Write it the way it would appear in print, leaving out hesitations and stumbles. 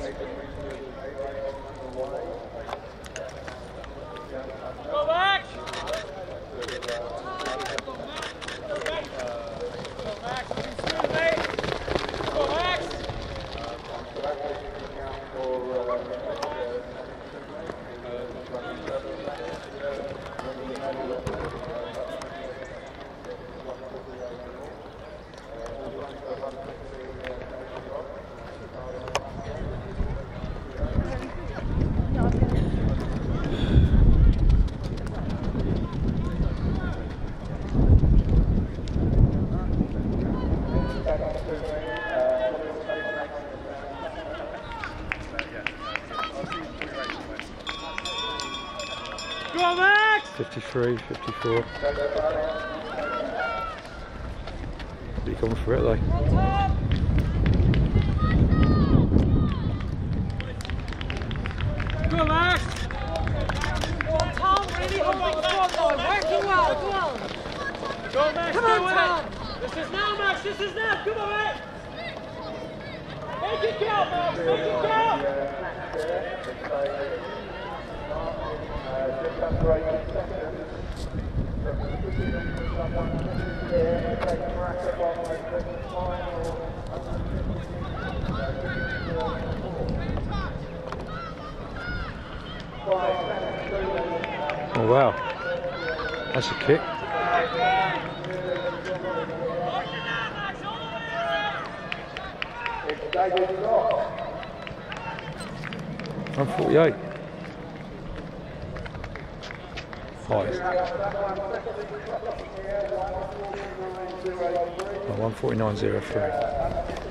Go on, Max! 53, 54. Be coming for it though. Go on, Max! Go on, Tom, really holding the front line, working well, go on! Go on, Max! Come on, Tom! This is now, Max! This is now! Come on, Max! Make it count, Max! Make it count! Just under 80 seconds. Oh wow, that's a kick. I'm 48. Highest. Oh, 149.03.